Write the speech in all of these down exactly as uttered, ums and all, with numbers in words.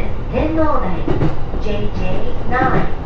天皇台 ジェイジェイナイン。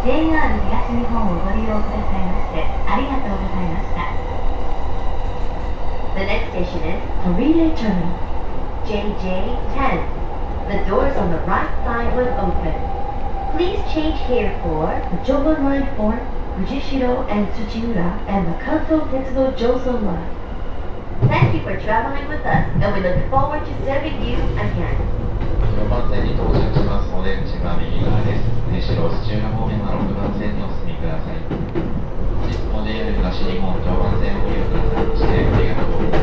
ジェイアール 東日本をご利用くださいましてありがとうございました。The next station is Korea Terminal. J J ten. The doors on the right side will open. Please change here for the Joban Line for Fujishiro and Tsuchiura and the Kanto Tetsudo Joso Line. Thank you for traveling with us, and we look forward to serving you again. ろくばん線に到着します。お出口が右側です。根城土浦方面のろくばん線にお進みください。本日も ジェイアール 東日本常磐線をご利用くださいましてありがとうございます。